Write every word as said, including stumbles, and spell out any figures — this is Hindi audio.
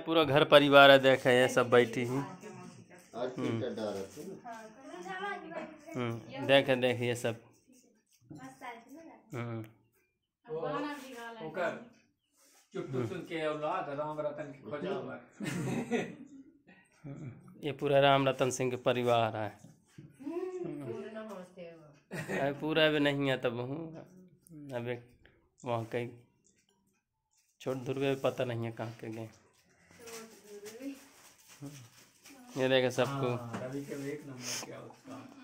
पूरा घर परिवार है, देखे ये सब बैठी ही। हम्म देखे देखे ये सब। हम्म चुट्टू सुन के औलाद राम रतन की खोजावर। ये पूरा राम रतन सिंह के परिवार है। अरे पूरा भी नहीं है तब हूँ अब एक वहाँ कहीं छोट दुर्गे पता नहीं है कहाँ के गए। ये देखे सबको। रवि के एक नंबर क्या उसका।